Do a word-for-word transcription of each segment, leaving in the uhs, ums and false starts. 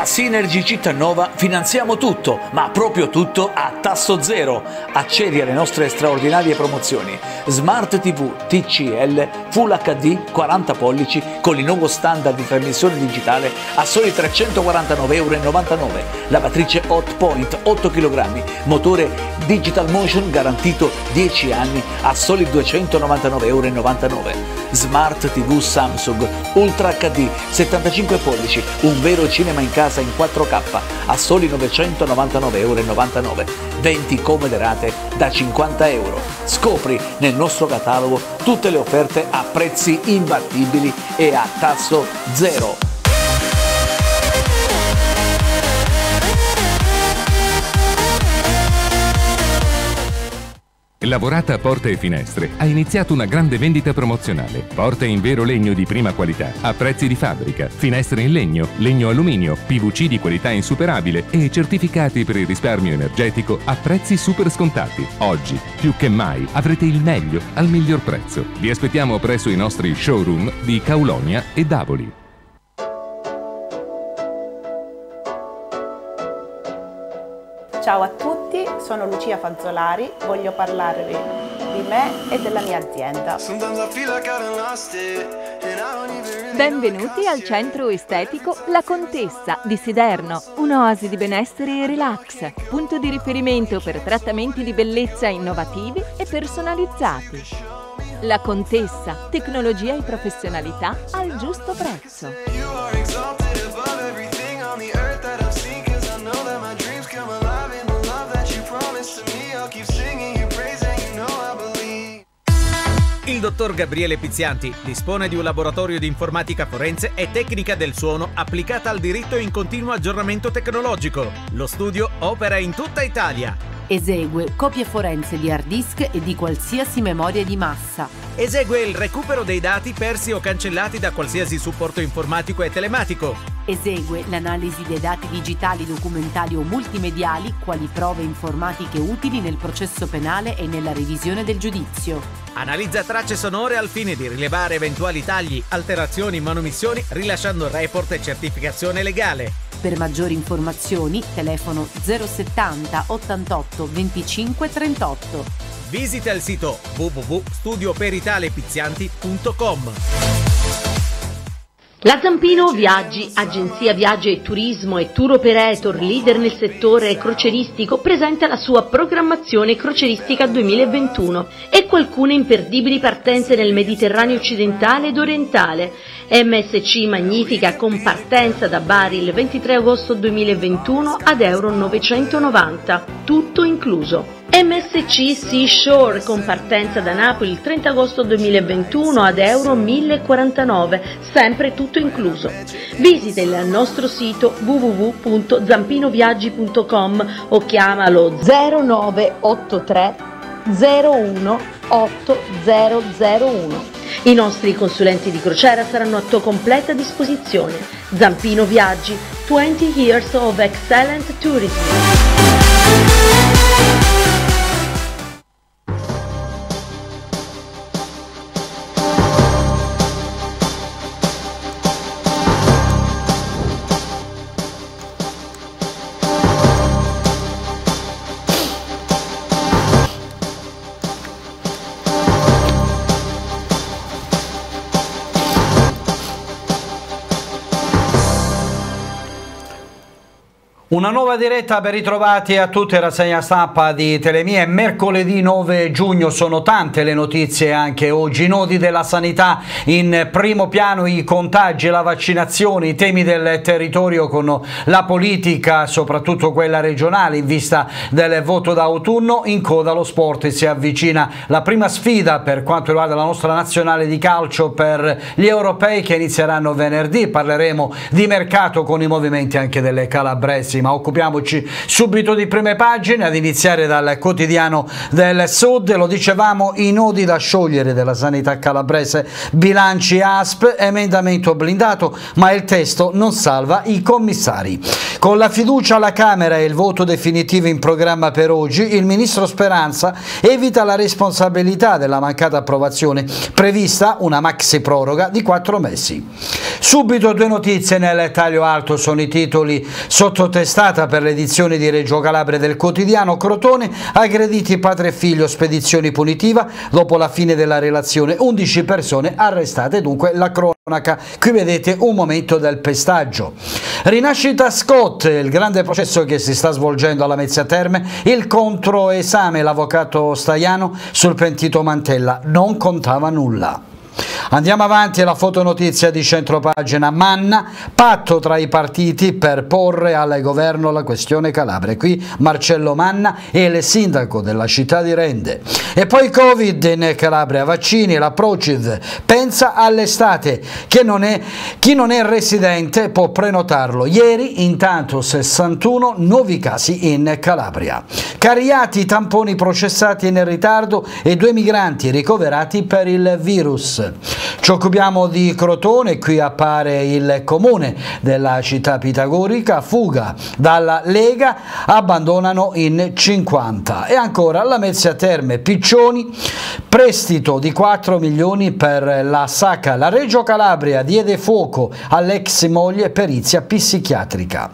Synergy Cittanova finanziamo tutto, ma proprio tutto a tasso zero. Accedi alle nostre straordinarie promozioni. Smart tivù T C L Full H D quaranta pollici con il nuovo standard di trasmissione digitale a soli trecentoquarantanove e novantanove euro. Lavatrice Hot Point otto chilogrammi, motore Digital Motion garantito dieci anni a soli duecentonovantanove e novantanove euro. Smart tivù Samsung Ultra H D settantacinque pollici, un vero cinema in casa in quattro K a soli novecentonovantanove e novantanove euro. venti comode rate da cinquanta euro. Scopri nel nostro catalogo tutte le offerte a prezzi imbattibili e a tasso zero. Lavorata Porte e Finestre ha iniziato una grande vendita promozionale. Porte in vero legno di prima qualità, a prezzi di fabbrica, finestre in legno, legno alluminio, P V C di qualità insuperabile e certificati per il risparmio energetico a prezzi super scontati. Oggi, più che mai, avrete il meglio al miglior prezzo. Vi aspettiamo presso i nostri showroom di Kaulonia e Davoli. Ciao a tutti, sono Lucia Fazzolari, voglio parlarvi di me e della mia azienda. Benvenuti al centro estetico La Contessa di Siderno, un'oasi di benessere e relax, punto di riferimento per trattamenti di bellezza innovativi e personalizzati. La Contessa, tecnologia e professionalità al giusto prezzo. Il dottor Gabriele Pizzianti dispone di un laboratorio di informatica forense e tecnica del suono applicata al diritto in continuo aggiornamento tecnologico. Lo studio opera in tutta Italia. Esegue copie forense di hard disk e di qualsiasi memoria di massa. Esegue il recupero dei dati persi o cancellati da qualsiasi supporto informatico e telematico. Esegue l'analisi dei dati digitali, documentali o multimediali quali prove informatiche utili nel processo penale e nella revisione del giudizio. Analizza tracce sonore al fine di rilevare eventuali tagli, alterazioni, manomissioni, rilasciando report e certificazione legale. Per maggiori informazioni, telefono zero settanta ottantotto venticinque trentotto. Visita il sito w w w punto studio peritale pizzianti punto com. La Zampino Viaggi, agenzia viaggio e turismo e tour operator leader nel settore croceristico, presenta la sua programmazione crocieristica duemilaventuno e qualcune imperdibili partenze nel Mediterraneo occidentale ed orientale. M S C Magnifica con partenza da Bari il ventitré agosto duemilaventuno ad euro novecentonovanta, tutto incluso. M S C Sea Shore con partenza da Napoli il trenta agosto duemilaventuno ad euro millequarantanove, sempre tutto incluso. Visita il nostro sito w w w punto zampinoviaggi punto com o chiamalo zero nove otto tre zero uno otto zero zero uno. I nostri consulenti di crociera saranno a tua completa disposizione. Zampino Viaggi, twenty years of excellent tourism. Una nuova diretta, ben ritrovati a tutti, rassegna stampa di Telemia. È mercoledì nove giugno, sono tante le notizie anche oggi. I nodi della sanità in primo piano, i contagi, la vaccinazione, i temi del territorio con la politica, soprattutto quella regionale, in vista del voto d'autunno. In coda lo sport, si avvicina la prima sfida per quanto riguarda la nostra nazionale di calcio per gli europei che inizieranno venerdì. Parleremo di mercato con i movimenti anche delle calabresi corsi, ma occupiamoci subito di prime pagine, ad iniziare dal Quotidiano del Sud. Lo dicevamo, i nodi da sciogliere della sanità calabrese, bilanci A S P, emendamento blindato, ma il testo non salva i commissari. Con la fiducia alla Camera e il voto definitivo in programma per oggi, il ministro Speranza evita la responsabilità della mancata approvazione, prevista una maxi proroga di quattro mesi. Subito due notizie nel taglio alto, sono i titoli sottotestata per l'edizione di Reggio Calabria del quotidiano. Crotone, aggrediti padre e figlio, spedizione punitiva dopo la fine della relazione, undici persone arrestate, dunque la cronaca. Qui vedete un momento del pestaggio. Rinascita Scott, il grande processo che si sta svolgendo alla Mezzia Terme, il controesame, l'avvocato Staiano sul pentito Mantella, non contava nulla. Andiamo avanti, la fotonotizia di centropagina. Manna, patto tra i partiti per porre al governo la questione Calabria. Qui Marcello Manna è il sindaco della città di Rende. E poi Covid in Calabria, vaccini, la Prociv pensa all'estate, che non è, chi non è residente può prenotarlo. Ieri intanto sessantuno nuovi casi in Calabria. Cariati, tamponi processati in ritardo e due migranti ricoverati per il virus. Ci occupiamo di Crotone, qui appare il comune della città pitagorica, fuga dalla Lega, abbandonano in cinquanta. E ancora la Mezzia Terme, Piccioni, prestito di quattro milioni per la Sacca. La Reggio Calabria diede fuoco all'ex moglie, perizia psichiatrica.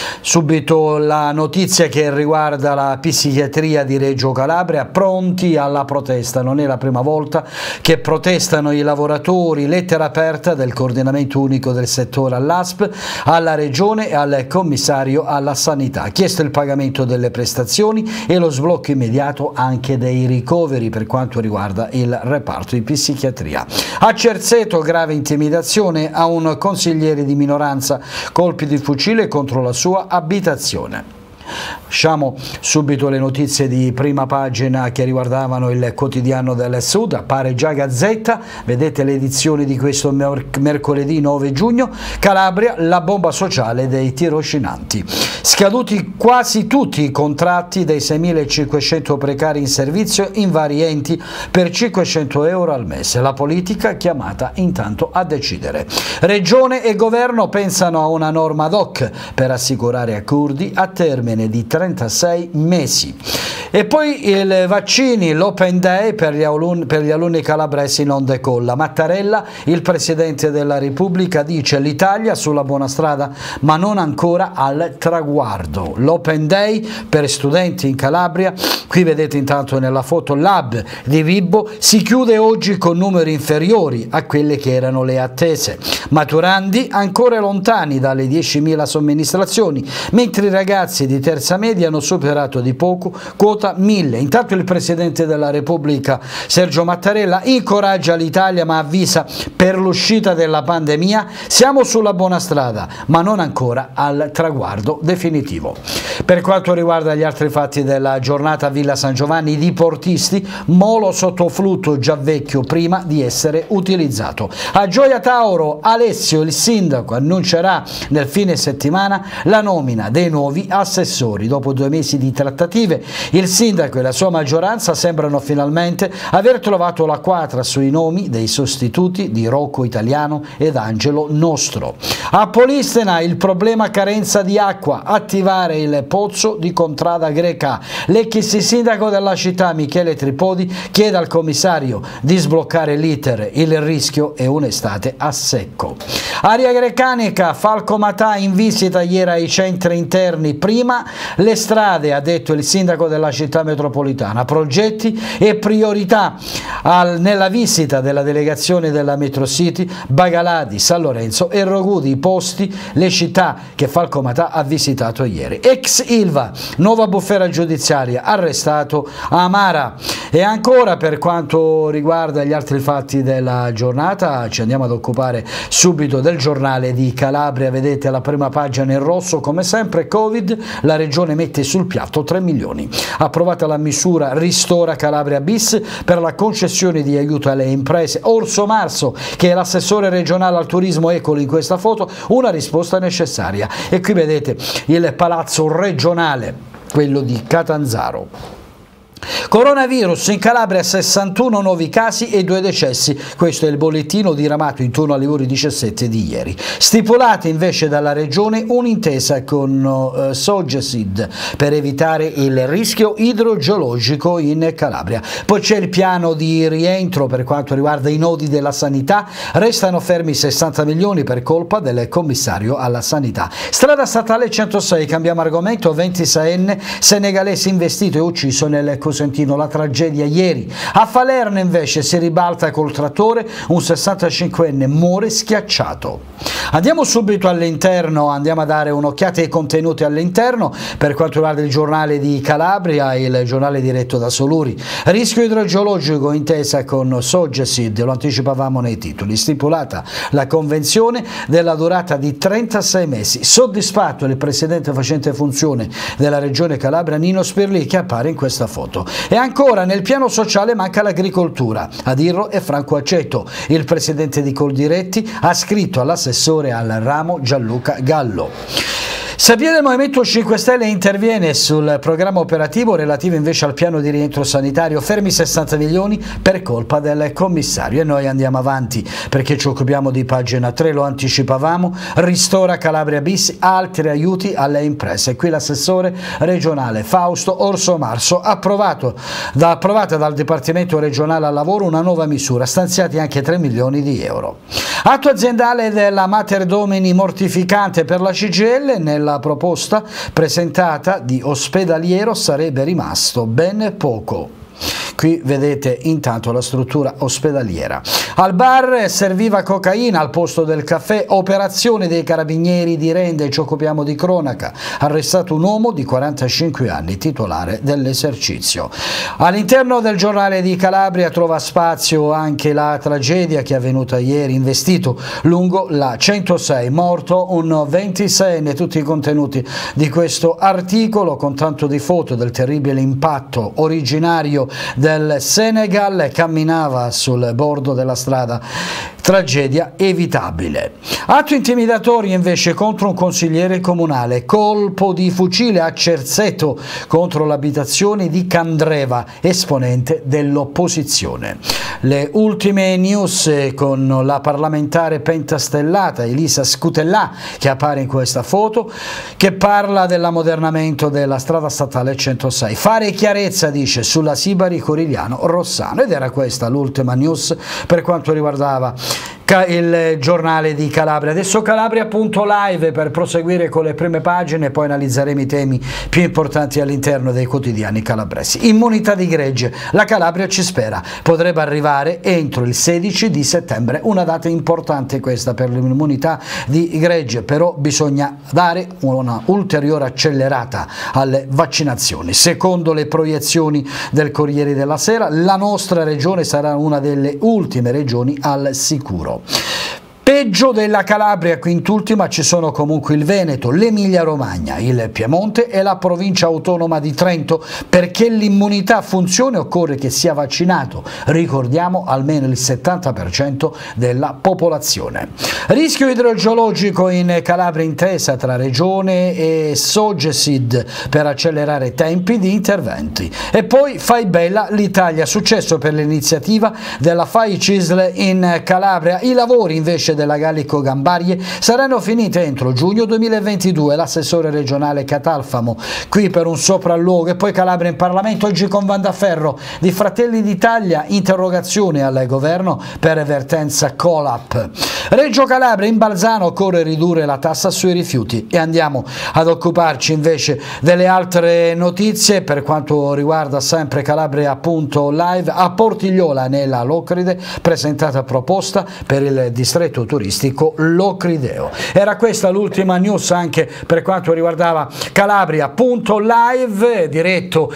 Subito la notizia che riguarda la psichiatria di Reggio Calabria, pronti alla protesta. Non è la prima volta che protestano i lavoratori, lettera aperta del coordinamento unico del settore all'A S P, alla Regione e al commissario alla sanità. Chiesto il pagamento delle prestazioni e lo sblocco immediato anche dei ricoveri per quanto riguarda il reparto di psichiatria. A Cerzeto, grave intimidazione a un consigliere di minoranza, colpi di fucile contro la sua abitazione. Lasciamo subito le notizie di prima pagina che riguardavano il quotidiano del Sud. Appare già Gazzetta, vedete l'edizione di questo mercoledì nove giugno. Calabria, la bomba sociale dei tirocinanti. Scaduti quasi tutti i contratti dei seimilacinquecento precari in servizio in vari enti per cinquecento euro al mese. La politica chiamata intanto a decidere. Regione e governo pensano a una norma ad hoc per assicurare a curdi a termine di trentasei mesi. E poi i vaccini, l'Open Day per gli, alunni, per gli alunni calabresi non decolla. Mattarella, il Presidente della Repubblica, dice l'Italia sulla buona strada ma non ancora al traguardo. L'Open Day per studenti in Calabria, qui vedete intanto nella foto l'hub di Vibo, si chiude oggi con numeri inferiori a quelle che erano le attese. Maturandi ancora lontani dalle diecimila somministrazioni, mentre i ragazzi di terza media hanno superato di poco quota mille. Intanto il Presidente della Repubblica Sergio Mattarella incoraggia l'Italia ma avvisa: per l'uscita della pandemia siamo sulla buona strada ma non ancora al traguardo definitivo. Per quanto riguarda gli altri fatti della giornata, Villa San Giovanni, i diportisti, molo sotto flutto già vecchio prima di essere utilizzato. A Gioia Tauro, Alessio, il sindaco, annuncerà nel fine settimana la nomina dei nuovi assessori. Dopo due mesi di trattative, il sindaco e la sua maggioranza sembrano finalmente aver trovato la quadra sui nomi dei sostituti di Rocco Italiano ed Angelo Nostro. A Polistena, il problema carenza di acqua, attivare il pozzo di Contrada Greca. L'ex sindaco della città Michele Tripodi chiede al commissario di sbloccare l'iter, il rischio è un'estate a secco. Aria Grecanica, Falco Matà in visita ieri ai centri interni, prima le strade, ha detto il sindaco della città metropolitana, progetti e priorità al, nella visita della delegazione della Metro City, Bagaladi, San Lorenzo e Rogudi, i posti, le città che Falco Matà ha visitato ieri. Ex Ilva, nuova bufera giudiziaria, arrestato Amara. E ancora per quanto riguarda gli altri fatti della giornata ci andiamo ad occupare subito del giornale di Calabria, vedete la prima pagina in rosso come sempre, Covid, la la regione mette sul piatto tre milioni. Approvata la misura Ristora Calabria bis per la concessione di aiuto alle imprese. Orso Marso, che è l'assessore regionale al turismo, eccolo in questa foto, una risposta necessaria. E qui vedete il palazzo regionale, quello di Catanzaro. Coronavirus in Calabria, sessantuno nuovi casi e due decessi, questo è il bollettino diramato intorno alle ore diciassette di ieri. Stipulata invece dalla regione un'intesa con uh, Sogesid per evitare il rischio idrogeologico in Calabria. Poi c'è il piano di rientro per quanto riguarda i nodi della sanità, restano fermi sessanta milioni per colpa del commissario alla sanità. Strada statale centosei, cambiamo argomento, ventiseienne senegalese investito e ucciso nel Cosentino, la tragedia ieri. A Falerno invece si ribalta col trattore, un sessantacinquenne muore schiacciato. Andiamo subito all'interno, andiamo a dare un'occhiata ai contenuti all'interno per quanto riguarda il giornale di Calabria, il giornale diretto da Soluri. Rischio idrogeologico, intesa con Sogesid, lo anticipavamo nei titoli, stipulata la convenzione della durata di trentasei mesi. Soddisfatto il presidente facente funzione della regione Calabria Nino Spirli, che appare in questa foto. E ancora nel piano sociale manca l'agricoltura, a dirlo è Franco Aceto. Il presidente di Coldiretti ha scritto all'assessore al ramo Gianluca Gallo. Sabia del Movimento cinque Stelle interviene sul programma operativo relativo invece al piano di rientro sanitario, fermi sessanta milioni per colpa del commissario. E noi andiamo avanti perché ci occupiamo di pagina tre, lo anticipavamo, Ristora Calabria bis, altri aiuti alle imprese. Qui l'assessore regionale Fausto Orso Marso ha approvato, da, approvata dal Dipartimento regionale al lavoro una nuova misura, stanziati anche tre milioni di euro. Atto aziendale della Mater Domini mortificante per la C G I L, nella proposta presentata di ospedaliero sarebbe rimasto ben poco. Qui vedete intanto la struttura ospedaliera. Al bar serviva cocaina al posto del caffè, operazione dei carabinieri di Rende, ci occupiamo di cronaca. Arrestato un uomo di quarantacinque anni, titolare dell'esercizio. All'interno del giornale di Calabria trova spazio anche la tragedia che è avvenuta ieri, investito lungo la centosei, morto un ventiseienne, tutti i contenuti di questo articolo con tanto di foto del terribile impatto originario del Senegal, camminava sul bordo della strada, tragedia evitabile. Atto intimidatorio invece contro un consigliere comunale, colpo di fucile a Cerzeto contro l'abitazione di Candreva, esponente dell'opposizione. Le ultime news con la parlamentare pentastellata Elisa Scutellà, che appare in questa foto, che parla dell'ammodernamento della strada statale centosei. Fare chiarezza, dice, sulla Sibari Corigliano Rossano. Ed era questa l'ultima news per quanto riguardava il giornale di Calabria. Adesso Calabria punto live per proseguire con le prime pagine e poi analizzeremo i temi più importanti all'interno dei quotidiani calabresi. Immunità di gregge, la Calabria ci spera, potrebbe arrivare entro il sedici di settembre, una data importante questa per l'immunità di gregge, però bisogna dare una ulteriore accelerata alle vaccinazioni. Secondo le proiezioni del Corriere della Sera, la nostra regione sarà una delle ultime regioni al sicuro. Peggio della Calabria, quintultima ci sono comunque il Veneto, l'Emilia Romagna, il Piemonte e la provincia autonoma di Trento. Perché l'immunità funzioni occorre che sia vaccinato, ricordiamo, almeno il settanta per cento della popolazione. Rischio idrogeologico in Calabria, intesa tra Regione e Sogesid per accelerare tempi di interventi. E poi Fai Bella l'Italia, successo per l'iniziativa della Fai Cisle in Calabria. I lavori invece della Gallico Gambarie saranno finite entro giugno duemilaventidue. L'assessore regionale Catalfamo qui per un sopralluogo. E poi Calabria in Parlamento, oggi con Vandaferro di Fratelli d'Italia, interrogazione al governo per vertenza Colap. Reggio Calabria, in Balzano occorre ridurre la tassa sui rifiuti. E andiamo ad occuparci invece delle altre notizie per quanto riguarda sempre Calabria punto live. A Portigliola nella Locride presentata proposta per il distretto turistico Locrideo. Era questa l'ultima news anche per quanto riguardava Calabria. Punto live diretto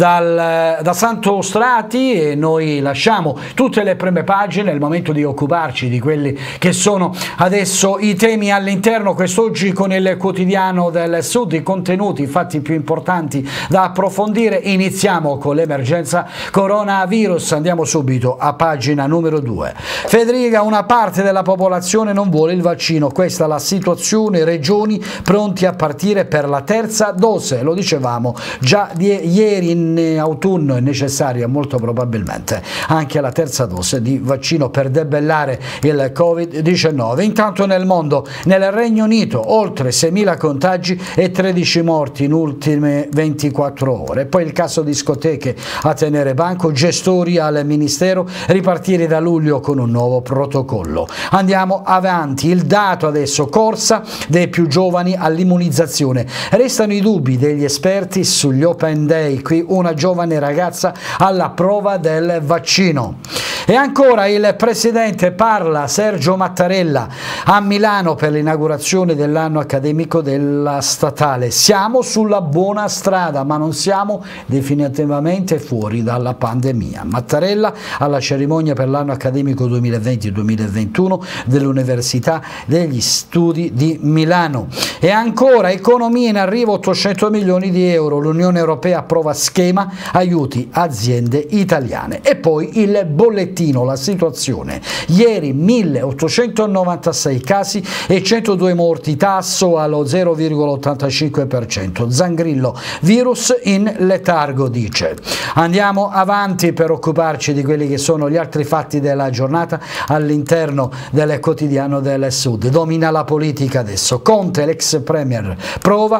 dal, da Sant'Ostrati, e noi lasciamo tutte le prime pagine, è il momento di occuparci di quelli che sono adesso i temi all'interno quest'oggi con il Quotidiano del Sud, i contenuti, i fatti più importanti da approfondire. Iniziamo con l'emergenza coronavirus, andiamo subito a pagina numero due. Federica, una parte della popolazione non vuole il vaccino, questa è la situazione, regioni pronti a partire per la terza dose, lo dicevamo già di ieri, in autunno è necessaria molto probabilmente anche la terza dose di vaccino per debellare il covid diciannove. Intanto nel mondo, nel Regno Unito, oltre seimila contagi e tredici morti in ultime ventiquattro ore. Poi il caso discoteche a tenere banco, gestori al Ministero, ripartire da luglio con un nuovo protocollo. Andiamo avanti, il dato adesso, corsa dei più giovani all'immunizzazione. Restano i dubbi degli esperti sugli Open Day, qui una giovane ragazza alla prova del vaccino. E ancora il presidente parla, Sergio Mattarella, a Milano per l'inaugurazione dell'anno accademico della statale. Siamo sulla buona strada, ma non siamo definitivamente fuori dalla pandemia. Mattarella alla cerimonia per l'anno accademico duemilaventi duemilaventuno dell'Università degli Studi di Milano. E ancora economia, in arrivo ottocento milioni di euro, l'Unione Europea approva schema aiuti aziende italiane. E poi il bollettino, la situazione, ieri milleottocentonovantasei casi e centodue morti, tasso allo zero virgola ottantacinque per cento, Zangrillo, virus in letargo, dice. Andiamo avanti per occuparci di quelli che sono gli altri fatti della giornata all'interno del Quotidiano del Sud. Domina la politica adesso, Conte, l'ex premier, prova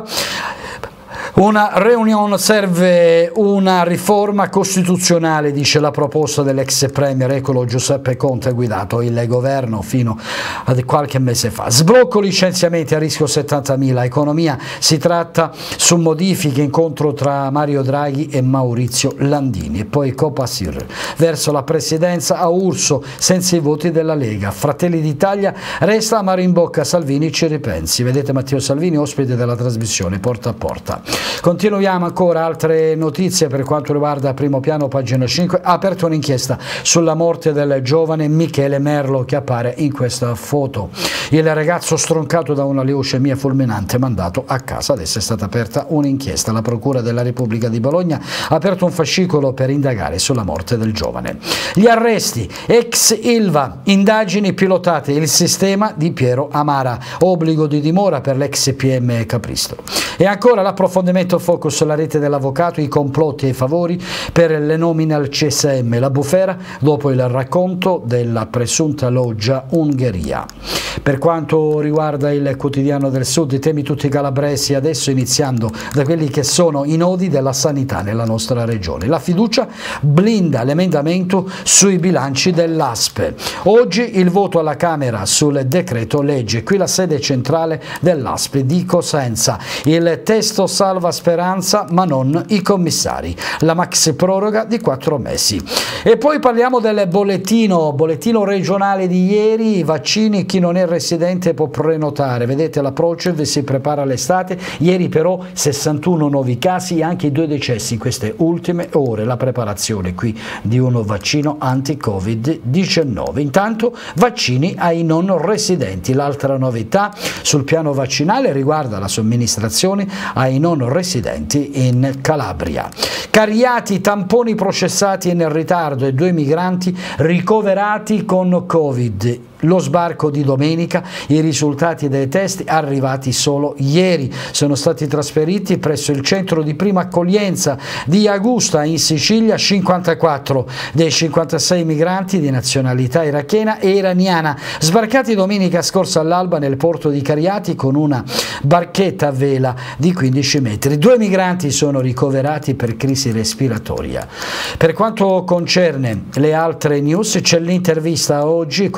una riunione, serve una riforma costituzionale, dice la proposta dell'ex premier, eccolo Giuseppe Conte, ha guidato il governo fino a qualche mese fa. Sblocco licenziamenti a rischio settantamila, economia, si tratta su modifiche, incontro tra Mario Draghi e Maurizio Landini. E poi Copasir verso la presidenza a Urso senza i voti della Lega, Fratelli d'Italia resta amaro in bocca, Salvini ci ripensi. Vedete Matteo Salvini, ospite della trasmissione Porta a Porta. Continuiamo ancora, altre notizie per quanto riguarda Primo Piano, pagina cinque, ha aperto un'inchiesta sulla morte del giovane Michele Merlo che appare in questa foto. Il ragazzo stroncato da una leucemia fulminante mandato a casa. Adesso è stata aperta un'inchiesta. La Procura della Repubblica di Bologna ha aperto un fascicolo per indagare sulla morte del giovane. Gli arresti, ex Ilva, indagini pilotate, il sistema di Piero Amara, obbligo di dimora per l'ex P M Capristo. E ancora l'approfondimento focus sulla rete dell'avvocato, i complotti e i favori per le nomine al C S M, la bufera dopo il racconto della presunta loggia Ungheria. Per quanto riguarda il Quotidiano del Sud, i temi tutti calabresi adesso, iniziando da quelli che sono i nodi della sanità nella nostra regione. La fiducia blinda l'emendamento sui bilanci dell'A S P E. Oggi il voto alla Camera sul decreto legge, qui la sede centrale dell'A S P E di Cosenza. Il testo salva Speranza ma non i commissari, la maxi proroga di quattro mesi. E poi parliamo del bollettino, bollettino regionale di ieri, i vaccini, chi non è residente può prenotare, vedete la Procev si prepara all'estate, ieri però sessantuno nuovi casi e anche due decessi in queste ultime ore, la preparazione qui di un vaccino anti-covid diciannove. Intanto vaccini ai non residenti, l'altra novità sul piano vaccinale riguarda la somministrazione ai non residenti in Calabria. Cariati, tamponi processati in ritardo e due migranti ricoverati con Covid. Lo sbarco di domenica, i risultati dei test arrivati solo ieri sono stati trasferiti presso il centro di prima accoglienza di Augusta in Sicilia. Cinquantaquattro dei cinquantasei migranti di nazionalità irachena e iraniana sbarcati domenica scorsa all'alba nel porto di Cariati con una barchetta a vela di quindici metri. Due migranti sono ricoverati per crisi respiratoria. Per quanto concerne le altre news c'è l'intervista oggi con Marcello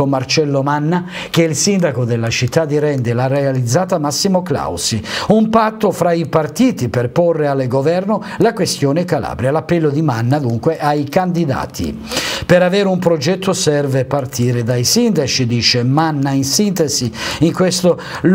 Marcello Manna che il sindaco della città di Rende l'ha realizzata Massimo Clausi. Un patto fra i partiti per porre al governo la questione Calabria. L'appello di Manna dunque ai candidati. Per avere un progetto serve partire dai sindaci, dice Manna in sintesi in questa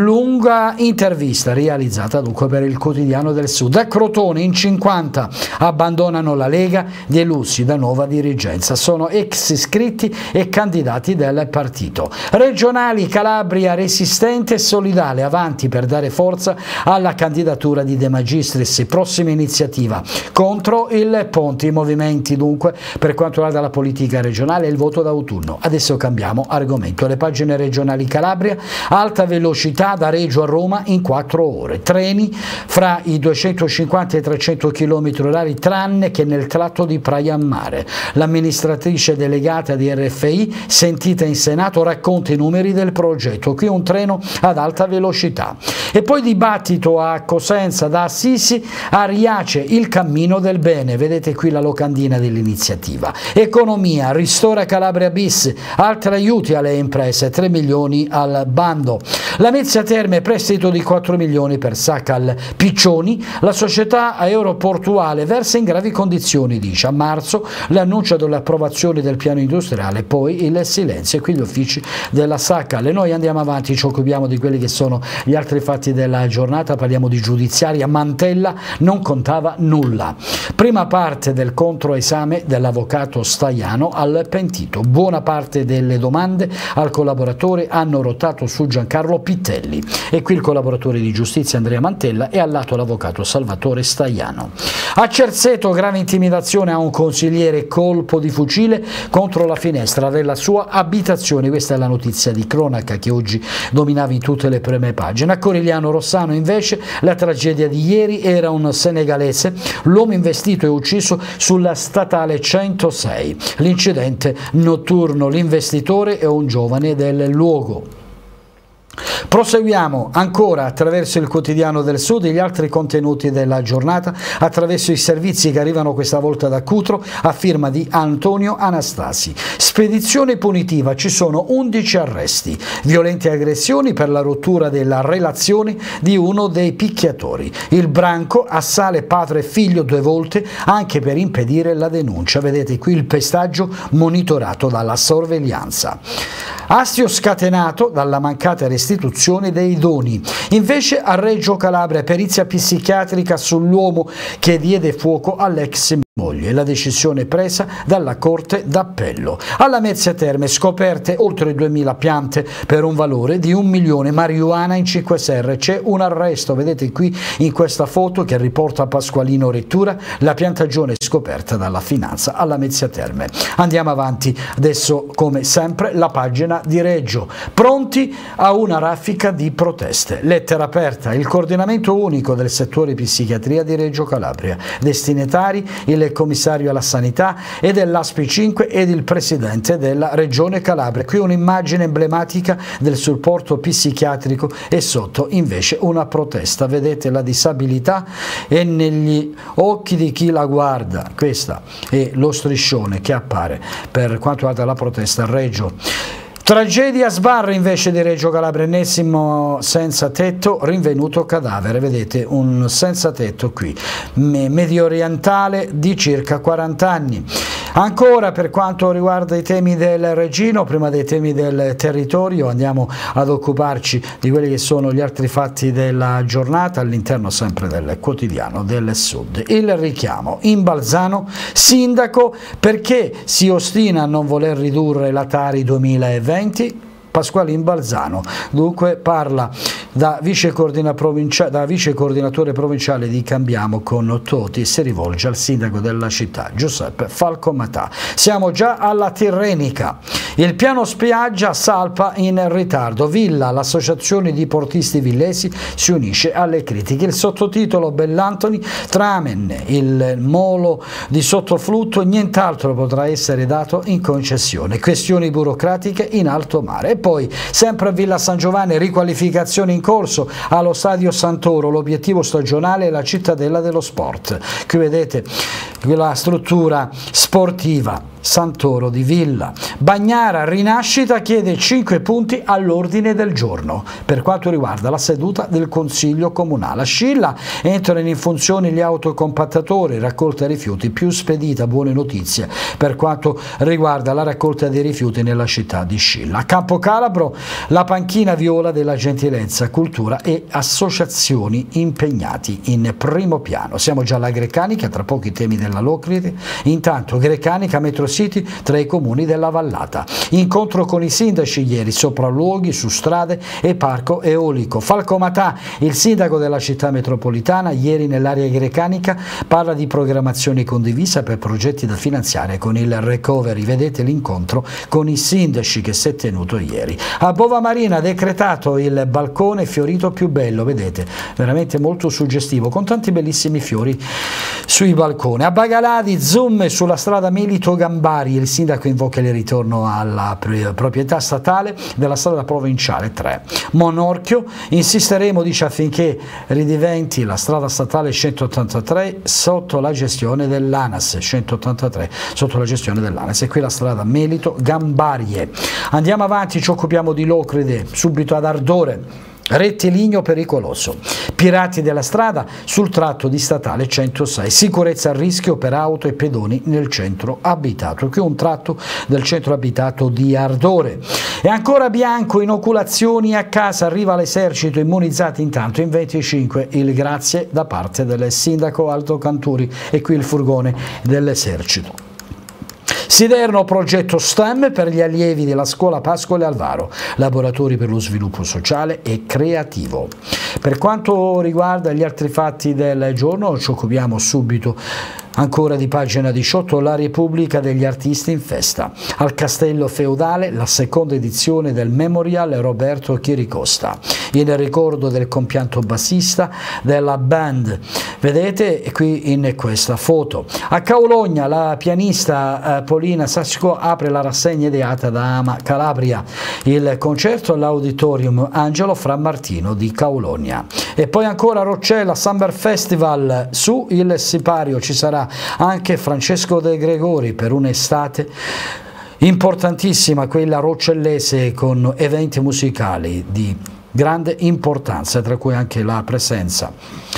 lunga intervista realizzata dunque per il Quotidiano del Sud. A Crotone in cinquanta abbandonano la Lega, delusi da nuova dirigenza. Sono ex iscritti e candidati del partito. Regionali, Calabria resistente e solidale, avanti per dare forza alla candidatura di De Magistris. Prossima iniziativa contro il ponte. I movimenti dunque per quanto riguarda la politica regionale e il voto d'autunno. Adesso cambiamo argomento. Le pagine regionali Calabria, alta velocità da Reggio a Roma in quattro ore. Treni fra i duecentocinquanta e i trecento chilometri orari tranne che nel tratto di Praia a Mare. L'amministratrice delegata di R F I, sentita in Senato, racconta i numeri del progetto. Qui un treno ad alta velocità. E poi dibattito a Cosenza, da Assisi a Riace, il cammino del bene. Vedete qui la locandina dell'iniziativa. Economia, ristora Calabria bis, altri aiuti alle imprese, tre milioni al bando. Lamezia Terme, prestito di quattro milioni per Sacal Piccioni. La società aeroportuale versa in gravi condizioni, dice. A marzo l'annuncio dell'approvazione del piano industriale, poi il silenzio. E qui gli uffici della Sacal. E noi andiamo avanti, ci occupiamo di quelli che sono gli altri fatti della giornata. Parliamo di giudiziaria. Mantella non contava nulla. Prima parte del controesame dell'avvocato Staiano al pentito. Buona parte delle domande al collaboratore hanno rotato su Giancarlo Pittelli. E qui il collaboratore di giustizia Andrea Mantella e al lato l'avvocato Salvatore Staiano. A Cerzeto, grave intimidazione a un consigliere, colpo di fucile contro la finestra della sua abitazione. Questa è la notizia di cronaca che oggi dominava in tutte le prime pagine. A Corigliano Rossano invece la tragedia di ieri era un senegalese, l'uomo investito e ucciso sulla statale centosei. L'incidente notturno, l'investitore è un giovane del luogo. Proseguiamo ancora attraverso il Quotidiano del Sud gli altri contenuti della giornata, attraverso i servizi che arrivano questa volta da Cutro a firma di Antonio Anastasi. Spedizione punitiva, ci sono undici arresti, violente aggressioni per la rottura della relazione di uno dei picchiatori. Il branco assale padre e figlio due volte anche per impedire la denuncia. Vedete qui il pestaggio monitorato dalla sorveglianza. Astio scatenato dalla mancata restituzione dei doni. Invece a Reggio Calabria perizia psichiatrica sull'uomo che diede fuoco all'ex moglie. La decisione presa dalla Corte d'Appello. Alla Lamezia Terme scoperte oltre duemila piante per un valore di un milione. Marijuana in Cinque Serre. C'è un arresto, vedete qui in questa foto che riporta Pasqualino Rettura, la piantagione scoperta dalla Finanza alla Lamezia Terme. Andiamo avanti, adesso come sempre la pagina di Reggio. Pronti a una raffica di proteste. Lettera aperta, il coordinamento unico del settore psichiatria di Reggio Calabria. Destinatari il commissario alla sanità e dell'A S P I cinque ed il presidente della Regione Calabria. Qui un'immagine emblematica del supporto psichiatrico e sotto invece una protesta. Vedete la disabilità e negli occhi di chi la guarda. Questo è lo striscione che appare per quanto riguarda la protesta a Reggio. Tragedia sbarra invece di Reggio Calabria, ennesimo senza tetto, rinvenuto cadavere. Vedete un senza tetto qui, medio orientale di circa quaranta anni. Ancora per quanto riguarda i temi del Reggino, prima dei temi del territorio andiamo ad occuparci di quelli che sono gli altri fatti della giornata all'interno sempre del Quotidiano del Sud. Il richiamo in Balzano, sindaco perché si ostina a non voler ridurre la Tari duemilaventi? Pasquale Imbalzano dunque parla da vice, provincia, da vice coordinatore provinciale di Cambiamo con Toti e si rivolge al sindaco della città Giuseppe Falcomatà. Siamo già alla Tirrenica, il piano spiaggia Salpa in ritardo, Villa, l'associazione di portisti villesi si unisce alle critiche. Il sottotitolo Bellantoni, Tramen, il molo di sottoflutto, nient'altro potrà essere dato in concessione, questioni burocratiche in alto mare. Poi, sempre a Villa San Giovanni, riqualificazione in corso allo Stadio Santoro, l'obiettivo stagionale è la cittadella dello sport. Qui vedete la struttura sportiva Santoro di Villa. Bagnara Rinascita chiede cinque punti all'ordine del giorno per quanto riguarda la seduta del Consiglio Comunale. A Scilla entrano in funzione gli autocompattatori, raccolta rifiuti più spedita, buone notizie per quanto riguarda la raccolta dei rifiuti nella città di Scilla. A Campo Calabro la panchina viola della gentilezza, cultura e associazioni impegnati in primo piano. Siamo già alla Greccanica, tra pochi i temi della Locride, intanto Greccanica Metro City tra i comuni della Vallata. Incontro con i sindaci ieri, sopralluoghi su strade e parco eolico. Falco Matà, il sindaco della città metropolitana, ieri nell'area grecanica parla di programmazione condivisa per progetti da finanziare con il recovery. Vedete l'incontro con i sindaci che si è tenuto ieri. A Bova Marina decretato il balcone fiorito più bello, vedete, veramente molto suggestivo, con tanti bellissimi fiori sui balconi. A Bagaladi zoom sulla strada Melito Gambari, il sindaco invoca il ritorno alla proprietà statale della strada provinciale tre. Monorchio, insisteremo, dice, affinché ridiventi la strada statale centottantatré sotto la gestione dell'ANAS, centottantatré sotto la gestione dell'ANAS, e qui la strada Melito Gambarie. Andiamo avanti, ci occupiamo di Locride, subito ad Ardore. Rettilineo pericoloso, pirati della strada sul tratto di statale centosei, sicurezza a rischio per auto e pedoni nel centro abitato. Qui un tratto del centro abitato di Ardore. E ancora bianco, inoculazioni a casa, arriva l'esercito, immunizzati intanto in venticinque, il grazie da parte del sindaco Aldo Canturi, e qui il furgone dell'esercito. Siderno, progetto STEM per gli allievi della scuola Pascoli Alvaro, laboratori per lo sviluppo sociale e creativo. Per quanto riguarda gli altri fatti del giorno, ci occupiamo subito ancora di pagina diciotto, la Repubblica degli artisti in festa. Al Castello Feudale la seconda edizione del Memorial Roberto Chiricosta, in ricordo del compianto bassista della band. Vedete qui in questa foto. A Caologna la pianista eh, Polina Sasco apre la rassegna ideata da Ama Calabria, il concerto all'Auditorium Angelo Frammartino di Caologna. E poi ancora a Roccella Summer Festival, su il sipario ci sarà anche Francesco De Gregori per un'estate importantissima, quella roccellese, con eventi musicali di grande importanza, tra cui anche la presenza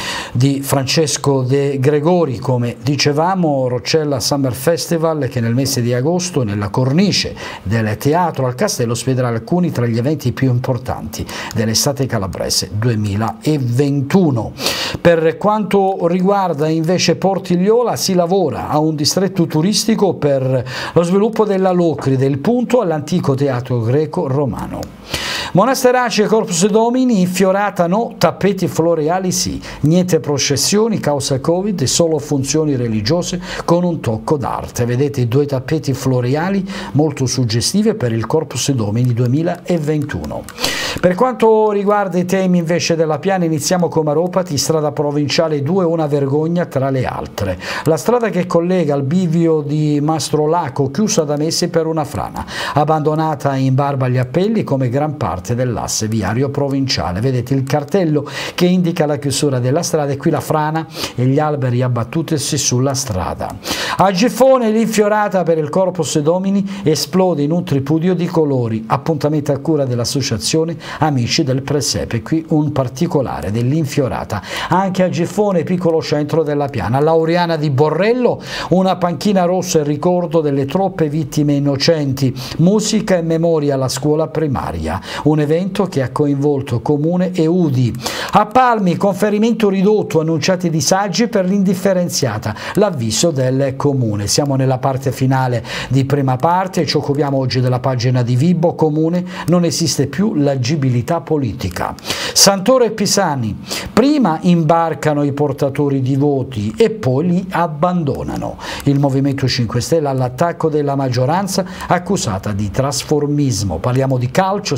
di Francesco De Gregori. Come dicevamo, Roccella Summer Festival, che nel mese di agosto nella cornice del Teatro al Castello ospiterà alcuni tra gli eventi più importanti dell'estate calabrese duemilaventuno. Per quanto riguarda invece Portigliola, si lavora a un distretto turistico per lo sviluppo della Locride, il punto all'antico teatro greco-romano. Monasterace Corpus Domini, infiorata no, tappeti floreali sì, niente processioni causa Covid, solo funzioni religiose con un tocco d'arte. Vedete i due tappeti floreali molto suggestive per il Corpus Domini duemilaventuno. Per quanto riguarda i temi invece della Piana, iniziamo con Maropati, strada provinciale due, una vergogna tra le altre. La strada che collega il bivio di Mastrolaco, chiusa da mesi per una frana, abbandonata in barba agli appelli come gran parte dell'asse viario provinciale. Vedete il cartello che indica la chiusura della strada, e qui la frana e gli alberi abbattutisi sulla strada. A Gifone l'infiorata per il Corpus Domini esplode in un tripudio di colori, appuntamento a cura dell'associazione Amici del Presepe. Qui un particolare dell'infiorata. Anche a Gifone, piccolo centro della Piana. Laureana di Borrello, una panchina rossa in ricordo delle troppe vittime innocenti, musica e memoria alla scuola primaria, un evento che ha coinvolto Comune e U D I. A Palmi, conferimento ridotto, annunciati disagi per l'indifferenziata, l'avviso del Comune. Siamo nella parte finale di prima parte e ci occupiamo oggi della pagina di Vibo. Comune, non esiste più l'agibilità politica. Santoro e Pisani, prima imbarcano i portatori di voti e poi li abbandonano. Il Movimento cinque Stelle all'attacco della maggioranza accusata di trasformismo. Parliamo di calcio, si avvicina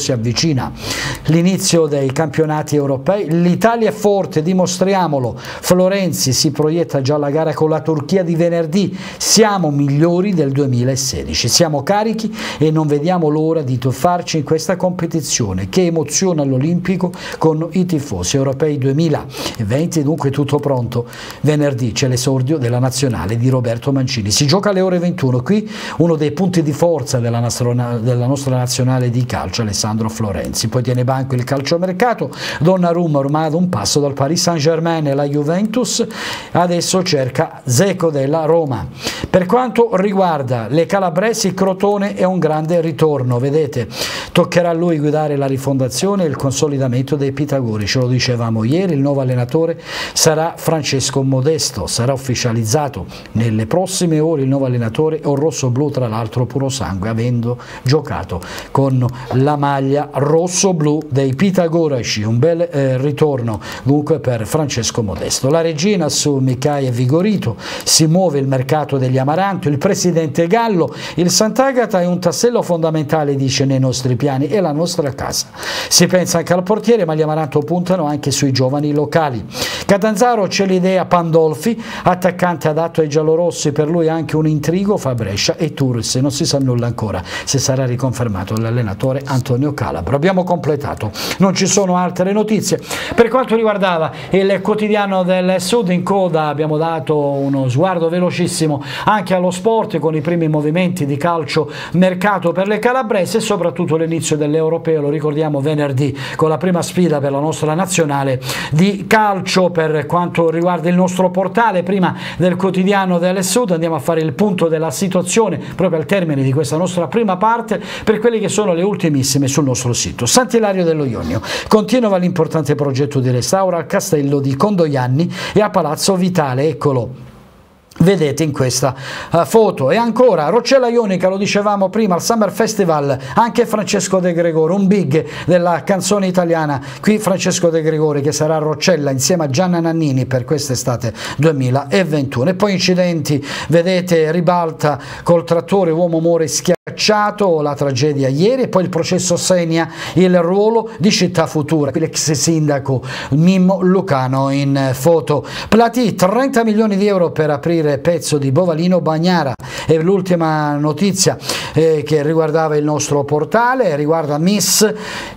avvicina l'inizio dei campionati europei, l'Italia è forte, dimostriamolo. Florenzi si proietta già alla gara con la Turchia di venerdì, siamo migliori del duemilasedici, siamo carichi e non vediamo l'ora di tuffarci in questa competizione che emoziona l'Olimpico con i tifosi. Europei duemilaventi, dunque tutto pronto. Venerdì c'è l'esordio della nazionale di Roberto Mancini, si gioca alle ore ventuno, qui uno dei punti di forza della nostra, della nostra nazionale di calcio, Alessandro Florenzi. Poi tiene banco il calciomercato, Donnarumma ormai ad un passo dal Paris Saint-Germain e la Juventus, adesso cerca Dzeko della Roma. Per quanto riguarda le calabresi, Crotone è un grande ritorno, vedete, toccherà a lui guidare la rifondazione e il consolidamento dei pitagori, ce lo dicevamo ieri, il nuovo allenatore sarà Francesco Modesto, sarà ufficializzato nelle prossime ore il nuovo allenatore, un rosso-blu tra l'altro puro sangue, avendo giocato con la maglia rosso-blu dei pitagorici, un bel eh, ritorno dunque per Francesco Modesto. La regina su Micaia Vigorito, si muove il mercato degli amaranti, il presidente Gallo, il Sant'Agata è un tassello fondamentale, dice, nei nostri piani e la nostra casa. Si pensa anche al portiere, ma gli amaranto puntano anche sui giovani locali. Catanzaro c'è l'idea Pandolfi, attaccante adatto ai giallorossi, per lui anche un intrigo fa Brescia e Turris, non si sa nulla ancora se sarà riconfermato l'allenatore Antonio Calabro. Abbiamo completato, non ci sono altre notizie. Per quanto riguardava il quotidiano del Sud, in coda abbiamo dato uno sguardo velocissimo anche allo sport con i primi movimenti di calcio mercato per le calabrese e soprattutto l'inizio dell'Europeo, lo ricordiamo venerdì con la prima sfida per la nostra nazionale di calcio. Per quanto riguarda il nostro portale, prima del quotidiano del Sud andiamo a fare il punto della situazione proprio al termine di questa nostra prima parte per quelle che sono le ultimissime sul nostro sito. Sant'Ilario dello Ionio, continua l'importante progetto di restauro al castello di Condoianni e a Palazzo Vitale, eccolo, vedete in questa uh, foto. E ancora Roccella Ionica, lo dicevamo prima, al Summer Festival anche Francesco De Gregori, un big della canzone italiana, qui Francesco De Gregori che sarà a Roccella insieme a Gianna Nannini per quest'estate duemilaventuno. E poi incidenti, vedete, ribalta col trattore, uomo muore schiacciato, la tragedia ieri, e poi il processo segna il ruolo di Città Futura, l'ex sindaco Mimmo Lucano in foto. Platì, trenta milioni di euro per aprire pezzo di Bovalino Bagnara. E l'ultima notizia eh, che riguardava il nostro portale riguarda Miss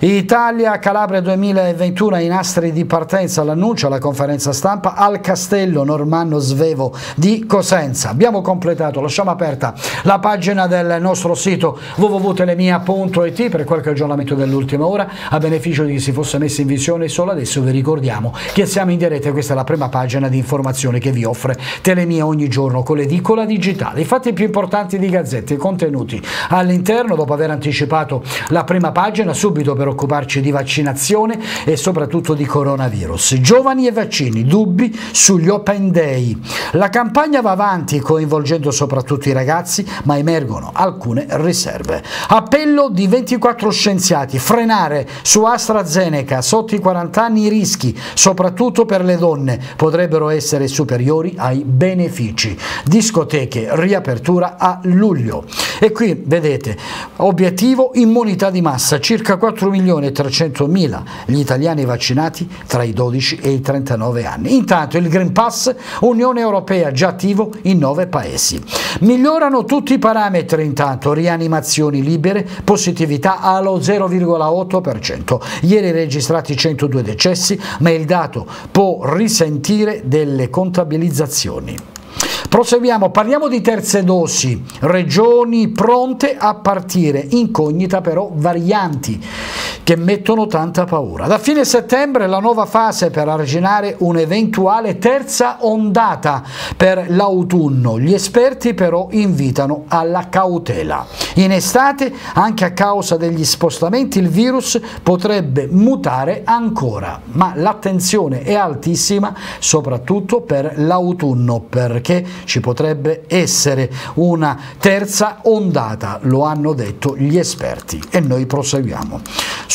Italia Calabria duemilaventuno, ai nastri di partenza, l'annuncio alla conferenza stampa al Castello Normanno Svevo di Cosenza. Abbiamo completato, lasciamo aperta la pagina del nostro sito w w w punto telemia punto i t per qualche aggiornamento dell'ultima ora, a beneficio di chi si fosse messo in visione solo adesso. Vi ricordiamo che siamo in diretta e questa è la prima pagina di informazione che vi offre Telemia ogni giorno con l'edicola digitale, i fatti più importanti di Gazzette contenuti all'interno. Dopo aver anticipato la prima pagina, subito per occuparci di vaccinazione e soprattutto di coronavirus, giovani e vaccini, dubbi sugli Open Day. La campagna va avanti coinvolgendo soprattutto i ragazzi, ma emergono alcune riserve. Appello di ventiquattro scienziati, frenare su AstraZeneca sotto i quaranta anni i rischi, soprattutto per le donne, potrebbero essere superiori ai benefici. Discoteche, riapertura a luglio. E qui vedete, obiettivo immunità di massa, circa quattro milioni e trecentomila gli italiani vaccinati tra i dodici e i trentanove anni. Intanto il Green Pass, Unione Europea già attivo in nove paesi. Migliorano tutti i parametri intanto, rianimazioni libere, positività allo zero virgola otto per cento. Ieri registrati centodue decessi, ma il dato può risentire delle contabilizzazioni. Proseguiamo, parliamo di terze dosi, regioni pronte a partire, incognita però varianti che mettono tanta paura. Da fine settembre la nuova fase per arginare un'eventuale terza ondata per l'autunno. Gli esperti però invitano alla cautela. In estate, anche a causa degli spostamenti, il virus potrebbe mutare ancora, ma l'attenzione è altissima soprattutto per l'autunno, perché ci potrebbe essere una terza ondata, lo hanno detto gli esperti. E noi proseguiamo.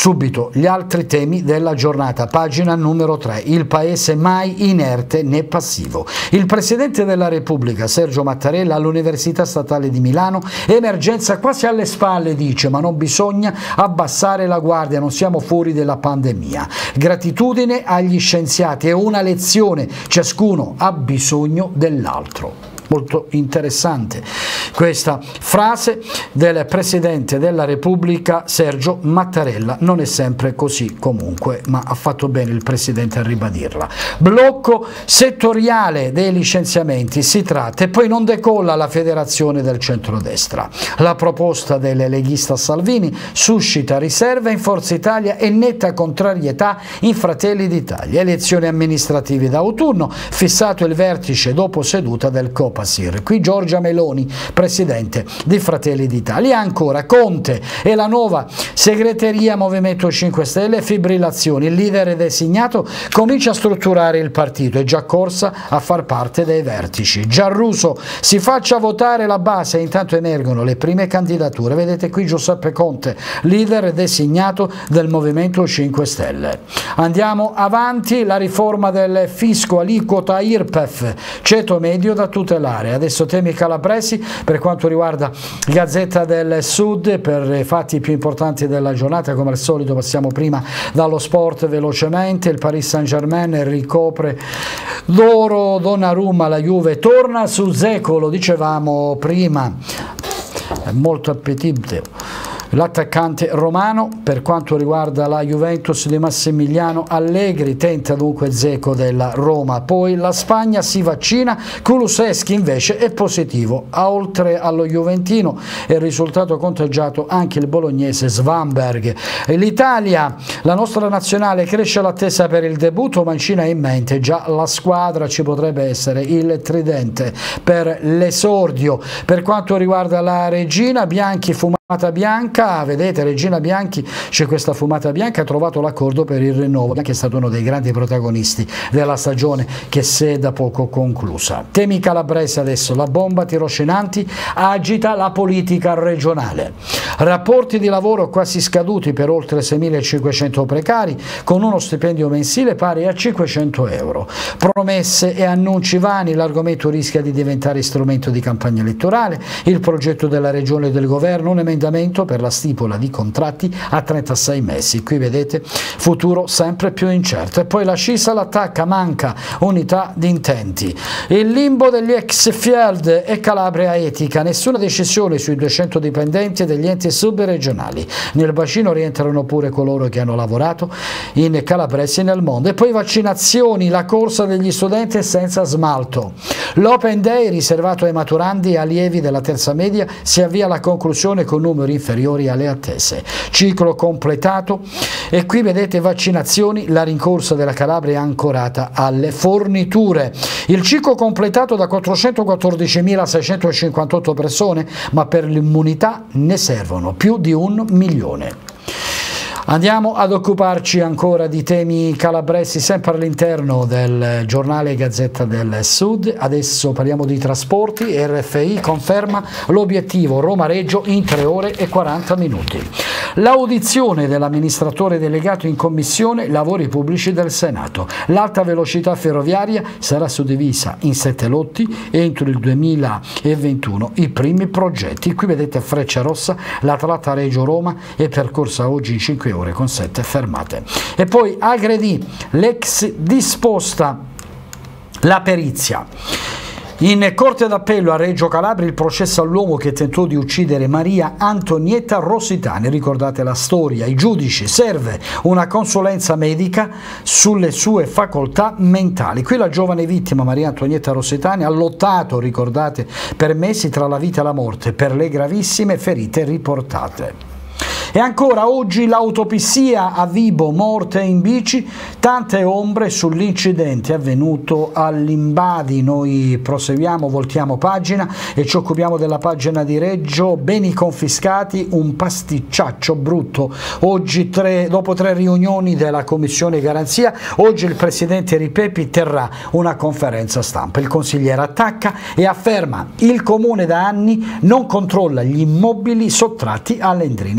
Subito gli altri temi della giornata, pagina numero tre, il paese mai inerte né passivo. Il Presidente della Repubblica Sergio Mattarella all'Università Statale di Milano, emergenza quasi alle spalle, dice, ma non bisogna abbassare la guardia, non siamo fuori della pandemia. Gratitudine agli scienziati e una lezione, ciascuno ha bisogno dell'altro. Molto interessante questa frase del Presidente della Repubblica Sergio Mattarella. Non è sempre così comunque, ma ha fatto bene il Presidente a ribadirla. Blocco settoriale dei licenziamenti si tratta, e poi non decolla la federazione del centrodestra. La proposta del leghista Salvini suscita riserve in Forza Italia e netta contrarietà in Fratelli d'Italia. Elezioni amministrative d'autunno, fissato il vertice dopo seduta del C O P Pasir. Qui Giorgia Meloni, presidente di Fratelli d'Italia. Ancora Conte e la nuova segreteria Movimento cinque Stelle, fibrillazioni. Il leader designato comincia a strutturare il partito, è già corsa a far parte dei vertici. Giarrusso, si faccia votare la base, intanto emergono le prime candidature. Vedete qui Giuseppe Conte, leader designato del Movimento cinque Stelle. Andiamo avanti, la riforma del fisco, aliquota I R P E F, ceto medio da tutelare. Adesso temi calabresi per quanto riguarda Gazzetta del Sud, per i fatti più importanti della giornata. Come al solito passiamo prima dallo sport velocemente. Il Paris Saint-Germain ricopre d'oro Donnarumma, la Juve torna su Dzeko, lo dicevamo prima, è molto appetibile l'attaccante romano. Per quanto riguarda la Juventus di Massimiliano Allegri, tenta dunque Dzeko della Roma. Poi la Spagna si vaccina, Kulusevski invece è positivo. Oltre allo juventino è il risultato contagiato anche il bolognese Svanberg. L'Italia, la nostra nazionale, cresce l'attesa per il debutto. Mancina in mente già la squadra, ci potrebbe essere il tridente per l'esordio. Per quanto riguarda la Regina, Bianchi fumata bianca, vedete Regina Bianchi, c'è questa fumata bianca, ha trovato l'accordo per il rinnovo, che è stato uno dei grandi protagonisti della stagione che si è da poco conclusa. Temi calabresi adesso, la bomba tirocinanti agita la politica regionale. Rapporti di lavoro quasi scaduti per oltre seimilacinquecento precari, con uno stipendio mensile pari a cinquecento euro. Promesse e annunci vani, l'argomento rischia di diventare strumento di campagna elettorale. Il progetto della regione e del governo, un emendamento per la stipula di contratti a trentasei mesi. Qui vedete futuro sempre più incerto. E poi la Scisa l'attacca, manca unità di intenti. Il limbo degli ex Field e Calabria etica, nessuna decisione sui duecento dipendenti degli enti subregionali. Nel bacino rientrano pure coloro che hanno lavorato in Calabresi nel mondo. E poi vaccinazioni, la corsa degli studenti senza smalto. L'Open Day riservato ai maturandi e allievi della terza media si avvia alla conclusione con numeri inferiori alle attese. Ciclo completato e qui vedete vaccinazioni, la rincorsa della Calabria è ancorata alle forniture. Il ciclo completato da quattrocentoquattordicimilaseicentocinquantotto persone, ma per l'immunità ne servono più di un milione. Andiamo ad occuparci ancora di temi calabresi, sempre all'interno del giornale Gazzetta del Sud. Adesso parliamo di trasporti. R F I conferma l'obiettivo Roma-Reggio in tre ore e quaranta minuti. L'audizione dell'amministratore delegato in Commissione Lavori Pubblici del Senato. L'alta velocità ferroviaria sarà suddivisa in sette lotti e entro il duemilaventuno i primi progetti. Qui vedete Frecciarossa, la tratta Reggio-Roma è percorsa oggi in cinque ore con sette fermate. E poi aggredì, l'ex disposta la perizia. In Corte d'Appello a Reggio Calabria il processo all'uomo che tentò di uccidere Maria Antonietta Rositani. Ricordate la storia, i giudici, serve una consulenza medica sulle sue facoltà mentali. Qui la giovane vittima Maria Antonietta Rositani ha lottato, ricordate, per mesi tra la vita e la morte per le gravissime ferite riportate. E ancora oggi l'autopsia a Vibo, morte in bici, tante ombre sull'incidente avvenuto all'Imbadi. Noi proseguiamo, voltiamo pagina e ci occupiamo della pagina di Reggio, beni confiscati, un pasticciaccio brutto. Oggi, tre, dopo tre riunioni della Commissione Garanzia, oggi il Presidente Ripepi terrà una conferenza stampa. Il consigliere attacca e afferma il Comune da anni non controlla gli immobili sottratti alle Endrine. Qui in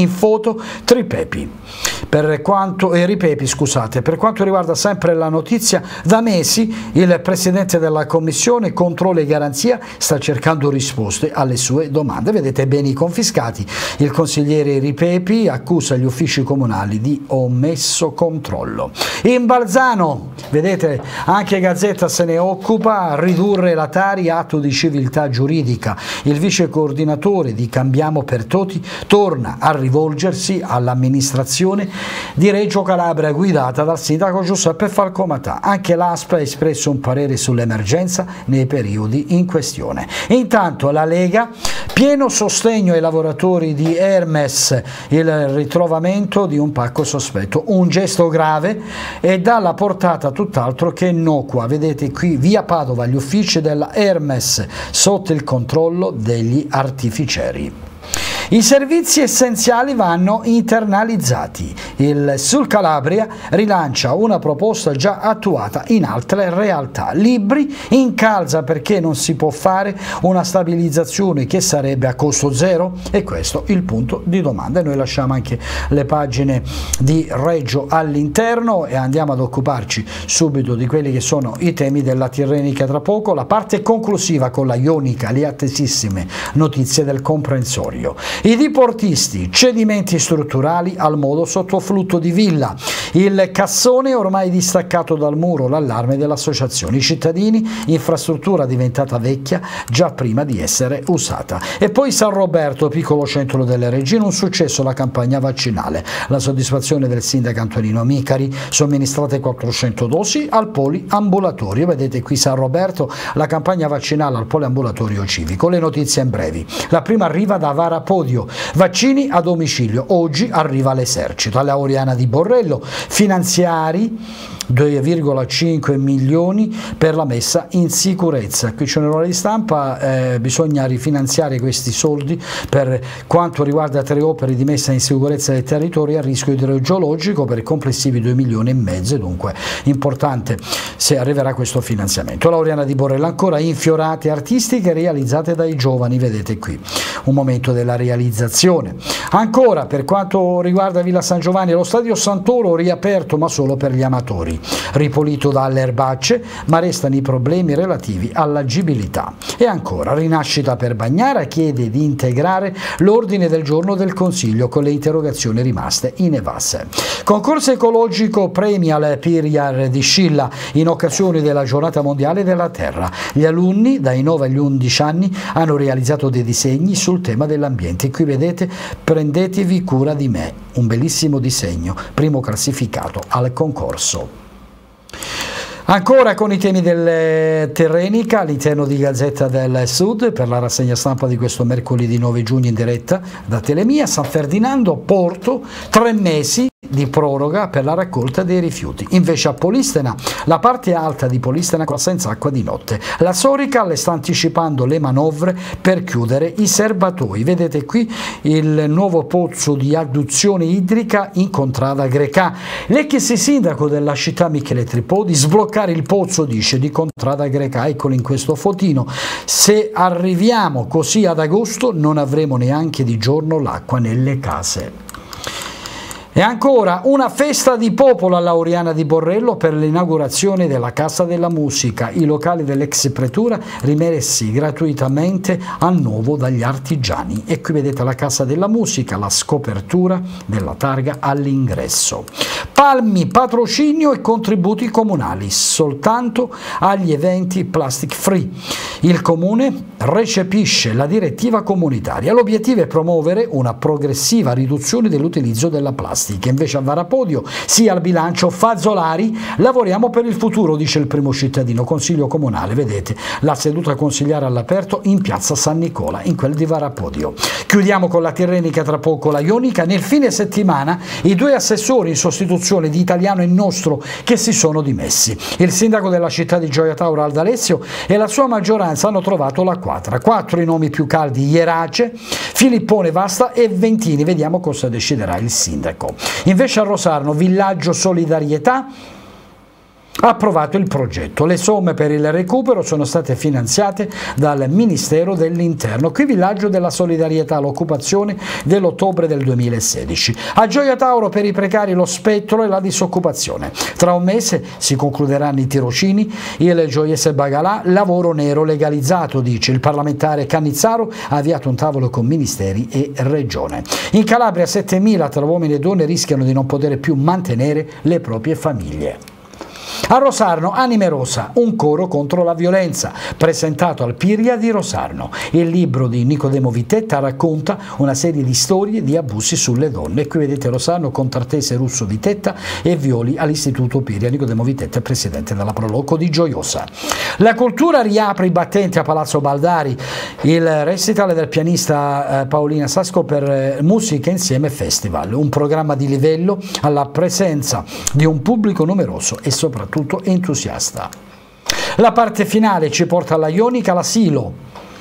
in foto Tripepi. Per quanto, eh, Ripepi, scusate, per quanto riguarda sempre la notizia, da mesi il Presidente della Commissione Controllo e Garanzia sta cercando risposte alle sue domande. Vedete, beni confiscati. Il consigliere Ripepi accusa gli uffici comunali di omesso controllo. In Balzano, vedete, anche Gazzetta se ne occupa, ridurre la Tari, atto di civiltà giuridica. Il vice coordinatore di Cambiamo per Tutti torna a rivolgersi all'amministrazione di Reggio Calabria guidata dal sindaco Giuseppe Falcomatà. Anche l'A S P ha espresso un parere sull'emergenza nei periodi in questione. Intanto la Lega, pieno sostegno ai lavoratori di Hermes, il ritrovamento di un pacco sospetto, un gesto grave e dalla portata tutt'altro che innocua. Vedete qui via Padova gli uffici della Hermes sotto il controllo degli artificieri. I servizi essenziali vanno internalizzati. Il Sul Calabria rilancia una proposta già attuata in altre realtà. Libri incalza perché non si può fare una stabilizzazione che sarebbe a costo zero? E questo è il punto di domanda. E noi lasciamo anche le pagine di Reggio all'interno e andiamo ad occuparci subito di quelli che sono i temi della Tirrenica tra poco. La parte conclusiva con la Ionica, le attesissime notizie del comprensorio. I diportisti, cedimenti strutturali al modo sottoflutto di Villa, il cassone ormai distaccato dal muro, l'allarme dell'associazione, i cittadini, infrastruttura diventata vecchia già prima di essere usata. E poi San Roberto, piccolo centro delle Regine, un successo la campagna vaccinale, la soddisfazione del sindaco Antonino Micari, somministrate quattrocento dosi al poliambulatorio. Vedete qui San Roberto, la campagna vaccinale al poliambulatorio civico. Le notizie in brevi. La prima arriva da Varapodio, vaccini a domicilio, oggi arriva l'esercito. Alla Oriana di Borrello, finanziari due virgola cinque milioni per la messa in sicurezza. Qui c'è un'ora di stampa, eh, bisogna rifinanziare questi soldi per quanto riguarda tre opere di messa in sicurezza dei territori a rischio idrogeologico per complessivi due milioni e mezzo, dunque importante se arriverà questo finanziamento. La Oriana di Borrello ancora, infiorate artistiche realizzate dai giovani, vedete qui un momento della realizzazione. Ancora per quanto riguarda Villa San Giovanni, lo stadio Santoro riaperto ma solo per gli amatori, ripulito dalle erbacce, ma restano i problemi relativi all'agibilità. E ancora, Rinascita per Bagnara chiede di integrare l'ordine del giorno del Consiglio con le interrogazioni rimaste inevasse. Concorso ecologico Premial Piriar di Scilla in occasione della giornata mondiale della terra. Gli alunni dai nove agli undici anni hanno realizzato dei disegni sul tema dell'ambiente. Qui vedete Prendetevi cura di me, un bellissimo disegno, primo classificato al concorso. Ancora con i temi del Tirrenica all'interno di Gazzetta del Sud per la rassegna stampa di questo mercoledì nove giugno in diretta da Telemia. San Ferdinando, Porto, tre mesi di proroga per la raccolta dei rifiuti. Invece a Polistena, la parte alta di Polistena senza acqua di notte. La Sorica le sta anticipando le manovre per chiudere i serbatoi. Vedete qui il nuovo pozzo di adduzione idrica in Contrada Greca. L'ex sindaco della città Michele Tripodi, sbloccare il pozzo, dice, di Contrada Greca. Eccolo in questo fotino. Se arriviamo così ad agosto non avremo neanche di giorno l'acqua nelle case. E ancora una festa di popolo alla Oriana di Borrello per l'inaugurazione della Casa della Musica, i locali dell'ex pretura rimessi gratuitamente al nuovo dagli artigiani. E qui vedete la Casa della Musica, la scopertura della targa all'ingresso. Palmi, patrocinio e contributi comunali soltanto agli eventi plastic free. Il Comune recepisce la direttiva comunitaria. L'obiettivo è promuovere una progressiva riduzione dell'utilizzo della plastica. Invece a Varapodio, sia al bilancio Fazzolari, lavoriamo per il futuro, dice il primo cittadino. Consiglio comunale, vedete la seduta consigliare all'aperto in piazza San Nicola, in quel di Varapodio. Chiudiamo con la Tirrenica tra poco, la Ionica. Nel fine settimana i due assessori in sostituzione di Italiano e Nostro che si sono dimessi. Il sindaco della città di Gioia Tauro Aldalessio e la sua maggioranza hanno trovato la quadra. Quattro i nomi più caldi: Ierace, Filippone Vasta e Ventini. Vediamo cosa deciderà il sindaco. Invece a Rosarno, villaggio solidarietà, ha approvato il progetto. Le somme per il recupero sono state finanziate dal Ministero dell'Interno. Qui villaggio della solidarietà all'occupazione dell'ottobre del duemilasedici. A Gioia Tauro per i precari lo spettro e la disoccupazione. Tra un mese si concluderanno i tirocini, il gioiese Bagalà, lavoro nero legalizzato, dice il parlamentare Cannizzaro, ha avviato un tavolo con ministeri e regione. In Calabria settemila tra uomini e donne rischiano di non poter più mantenere le proprie famiglie. A Rosarno, Anime Rosa, un coro contro la violenza, presentato al Piria di Rosarno. Il libro di Nicodemo Vitetta racconta una serie di storie di abusi sulle donne. Qui vedete Rosarno con Tartese Russo Vitetta e Violi all'Istituto Piria. Nicodemo Vitetta è presidente della Proloco di Gioiosa. La cultura riapre i battenti a Palazzo Baldari, il recital del pianista Paolina Sasco per Musica Insieme Festival, un programma di livello alla presenza di un pubblico numeroso e soprattutto entusiasta. La parte finale ci porta alla Ionica, l'asilo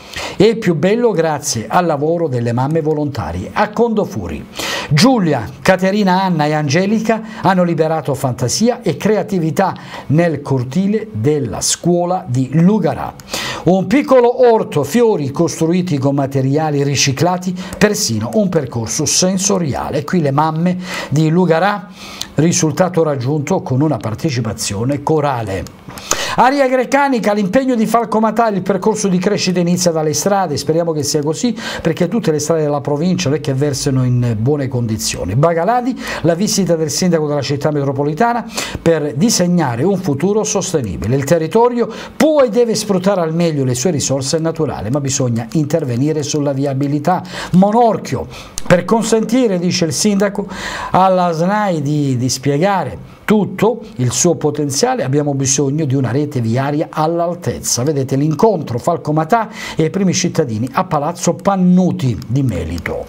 è più bello grazie al lavoro delle mamme volontarie a Condofuri. Giulia, Caterina, Anna e Angelica hanno liberato fantasia e creatività nel cortile della scuola di Lugarà. Un piccolo orto, fiori costruiti con materiali riciclati, persino un percorso sensoriale. Qui le mamme di Lugarà, risultato raggiunto con una partecipazione corale. Aria Greccanica, l'impegno di Falco Matà, il percorso di crescita inizia dalle strade, speriamo che sia così perché tutte le strade della provincia non è che versano in buone condizioni. Bagaladi, la visita del sindaco della città metropolitana per disegnare un futuro sostenibile. Il territorio può e deve sfruttare al meglio le sue risorse naturali, ma bisogna intervenire sulla viabilità. Monorchio, per consentire, dice il sindaco, alla S N A I di, di spiegare tutto il suo potenziale abbiamo bisogno di una rete viaria all'altezza. Vedete l'incontro Falco Matà e i primi cittadini a Palazzo Pannuti di Melito.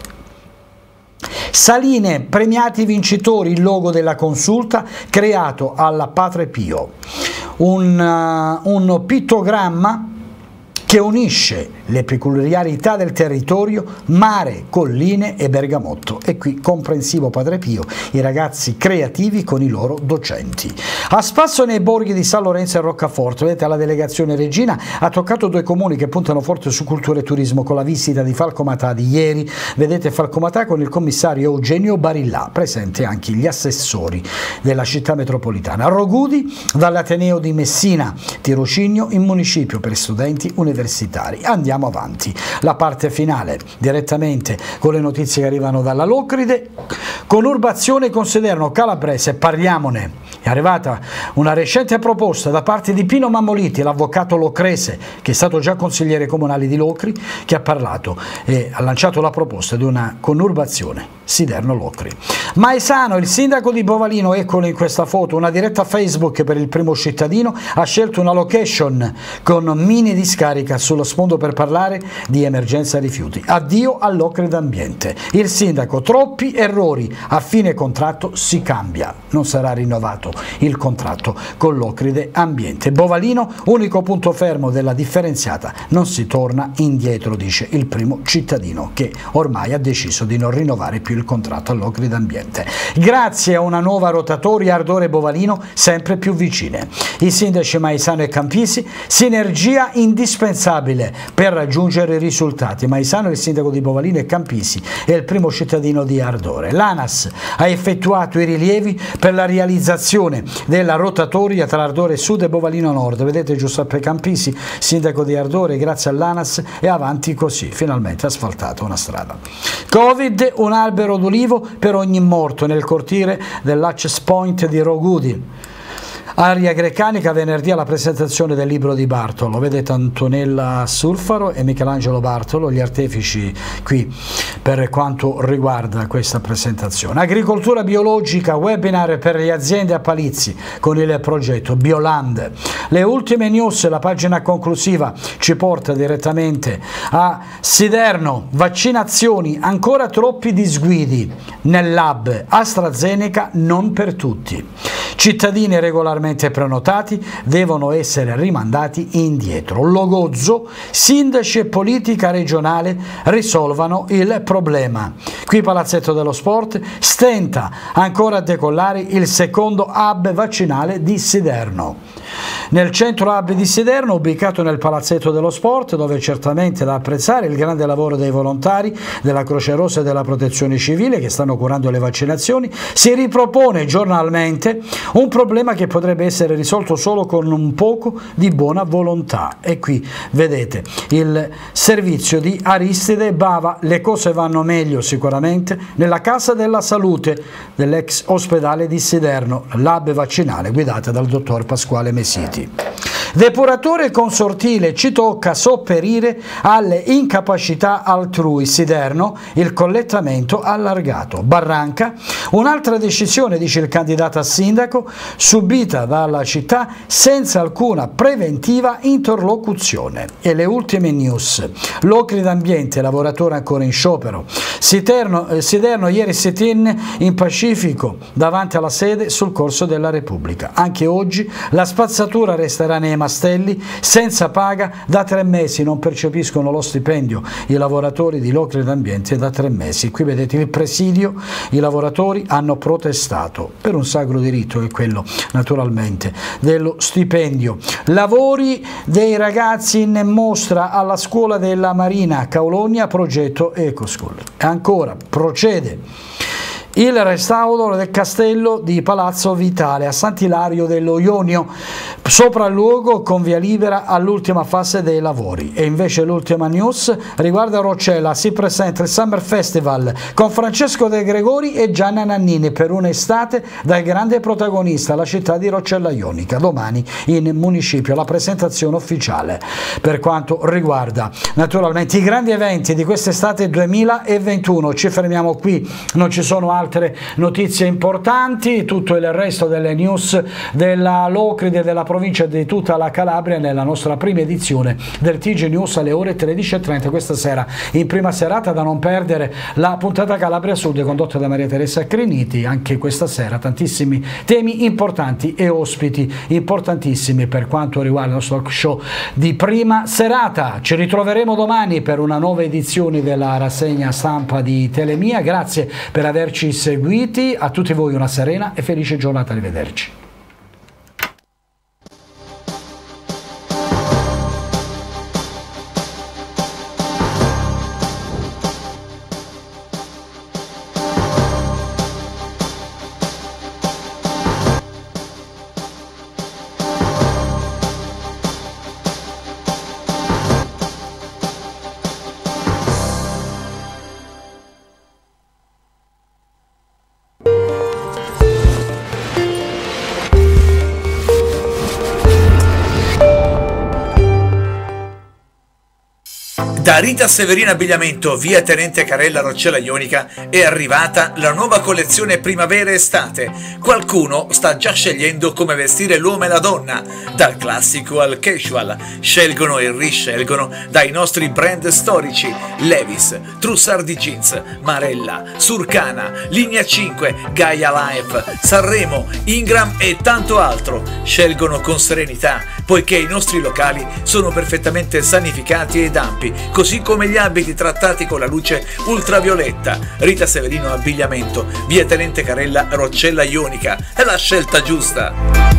Saline, premiati vincitori, il logo della consulta creato alla Padre Pio. Un, uh, un pittogramma che unisce le peculiarità del territorio, mare, colline e bergamotto. E qui comprensivo Padre Pio, i ragazzi creativi con i loro docenti. A spasso nei borghi di San Lorenzo e Roccaforte, vedete la delegazione Regina ha toccato due comuni che puntano forte su cultura e turismo con la visita di Falco Matà di ieri. Vedete Falco Matà con il commissario Eugenio Barillà, presente anche gli assessori della città metropolitana. Rogudi dall'Ateneo di Messina, tirocinio in municipio per studenti universitari. Andiamo avanti, la parte finale direttamente con le notizie che arrivano dalla Locride. Conurbazione con Sederno Calabrese, parliamone. È arrivata una recente proposta da parte di Pino Mammoliti, l'avvocato locrese che è stato già consigliere comunale di Locri, che ha parlato e ha lanciato la proposta di una conurbazione Siderno-Locri. Maesano, il sindaco di Bovalino, eccolo in questa foto, una diretta Facebook per il primo cittadino, ha scelto una location con mini discarica sullo sfondo per parlare di emergenza rifiuti. Addio all'Ocri d'ambiente. Il sindaco, troppi errori, a fine contratto si cambia, non sarà rinnovato il contratto con l'Ocride Ambiente. Bovalino, unico punto fermo della differenziata, non si torna indietro, dice il primo cittadino che ormai ha deciso di non rinnovare più il contratto all'Ocride Ambiente. Grazie a una nuova rotatoria Ardore e Bovalino sempre più vicine. I sindaci Maesano e Campisi, sinergia indispensabile per raggiungere i risultati. Maesano è il sindaco di Bovalino e Campisi è il primo cittadino di Ardore. L'ANAS ha effettuato i rilievi per la realizzazione della rotatoria tra Ardore Sud e Bovalino Nord. Vedete Giuseppe Campisi, sindaco di Ardore, grazie all'ANAS è avanti così, finalmente ha asfaltato una strada. Covid, un albero d'olivo per ogni morto nel cortile dell'Access Point di Rogudi. Aria Greccanica, venerdì alla presentazione del libro di Bartolo. Vedete Antonella Surfaro e Michelangelo Bartolo, gli artefici qui per quanto riguarda questa presentazione. Agricoltura biologica, webinar per le aziende a Palizzi con il progetto Bioland. Le ultime news, la pagina conclusiva ci porta direttamente a Siderno, vaccinazioni, ancora troppi disguidi nel lab, AstraZeneca non per tutti. Cittadini regolarmente prenotati devono essere rimandati indietro. Logozzo, sindaci e politica regionale risolvano il problema. Qui Palazzetto dello Sport stenta ancora a decollare il secondo hub vaccinale di Siderno. Nel centro hub di Siderno, ubicato nel Palazzetto dello Sport, dove certamente da apprezzare il grande lavoro dei volontari della Croce Rossa e della Protezione Civile che stanno curando le vaccinazioni, si ripropone giornalmente un problema che potrebbe essere risolto solo con un poco di buona volontà. E qui vedete il servizio di Aristide Bava. Le cose vanno meglio sicuramente nella Casa della Salute dell'ex ospedale di Siderno, l'hub vaccinale guidata dal dottor Pasquale Mesiti. Depuratore consortile, ci tocca sopperire alle incapacità altrui. Siderno, il collettamento allargato. Barranca, un'altra decisione, dice il candidato a sindaco, subita dalla città senza alcuna preventiva interlocuzione. E le ultime news. Locri d'ambiente, lavoratore ancora in sciopero. Siderno, eh, Siderno ieri sit-in in Pacifico davanti alla sede sul Corso della Repubblica. Anche oggi la spazzatura resterà nei mastelli senza paga da tre mesi, non percepiscono lo stipendio i lavoratori di Locri d'ambiente da tre mesi. Qui vedete il presidio, i lavoratori hanno protestato per un sacro diritto, che è quello naturalmente dello stipendio. Lavori dei ragazzi in mostra alla scuola della Marina Caulonia, progetto EcoSchool. E ancora procede il restauro del castello di Palazzo Vitale a Sant'Ilario dello Ionio, sopralluogo con via libera all'ultima fase dei lavori. E invece l'ultima news riguarda Roccella, si presenta il Summer Festival con Francesco De Gregori e Gianna Nannini per un'estate dal grande protagonista, la città di Roccella Ionica. Domani in municipio la presentazione ufficiale per quanto riguarda naturalmente i grandi eventi di quest'estate duemilaventuno. Ci fermiamo qui, non ci sono altre notizie importanti, tutto il resto delle news della Locride, della provincia e di tutta la Calabria nella nostra prima edizione del T G News alle ore tredici e trenta questa sera in prima serata. Da non perdere la puntata Calabria Sud condotta da Maria Teresa Criniti. Anche questa sera tantissimi temi importanti e ospiti importantissimi per quanto riguarda il nostro talk show di prima serata. Ci ritroveremo domani per una nuova edizione della rassegna stampa di Telemia. Grazie per averci seguiti, a tutti voi una serena e felice giornata, arrivederci. Da Rita Severina Abbigliamento, via Tenente Carella Roccella Ionica, è arrivata la nuova collezione primavera-estate. Qualcuno sta già scegliendo come vestire l'uomo e la donna, dal classico al casual. Scelgono e riscelgono dai nostri brand storici: Levi's, Trussardi Jeans, Marella, Surcana, Linea cinque, Gaia Life, Sanremo, Ingram e tanto altro. Scelgono con serenità, poiché i nostri locali sono perfettamente sanificati ed ampi, così come gli abiti trattati con la luce ultravioletta. Rita Severino Abbigliamento, via Tenente Carella Roccella Ionica, è la scelta giusta.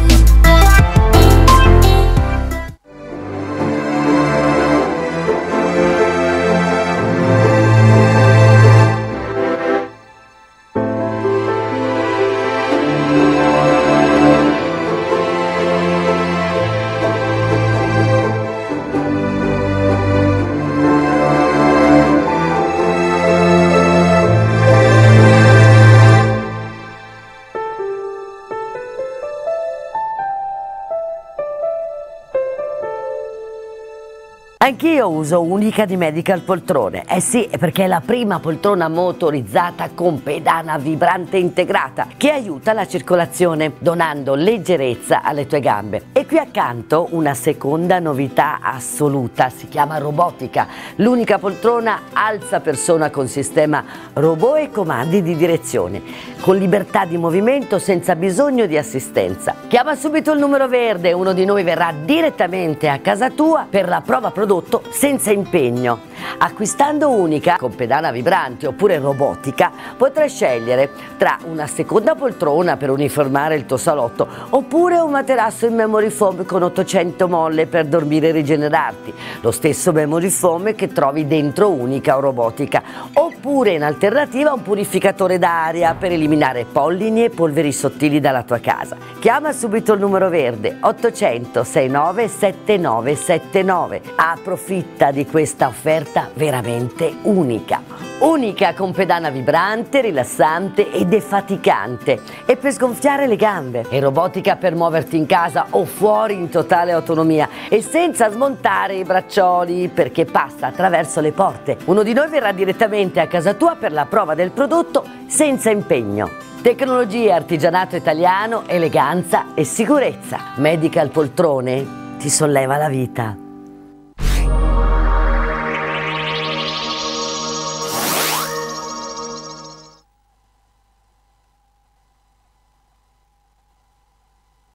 Anch'io uso Unica di Medical Poltrone, eh sì, perché è la prima poltrona motorizzata con pedana vibrante integrata che aiuta la circolazione, donando leggerezza alle tue gambe. E qui accanto una seconda novità assoluta, si chiama robotica, l'unica poltrona alza persona con sistema robot e comandi di direzione, con libertà di movimento senza bisogno di assistenza. Chiama subito il numero verde, uno di noi verrà direttamente a casa tua per la prova prodotto senza impegno. Acquistando Unica con pedana vibrante oppure robotica potrai scegliere tra una seconda poltrona per uniformare il tuo salotto oppure un materasso in memory foam con ottocento molle per dormire e rigenerarti, lo stesso memory foam che trovi dentro Unica o robotica, oppure in alternativa un purificatore d'aria per eliminare pollini e polveri sottili dalla tua casa. Chiama subito il numero verde ottocento sessantanove settantanove settantanove. Approfitta di questa offerta veramente unica. Unica con pedana vibrante, rilassante e defaticante, e per sgonfiare le gambe, e robotica per muoverti in casa o fuori in totale autonomia e senza smontare i braccioli perché passa attraverso le porte. Uno di noi verrà direttamente a casa tua per la prova del prodotto senza impegno. Tecnologia, artigianato italiano, eleganza e sicurezza. Medical Poltrone ti solleva la vita.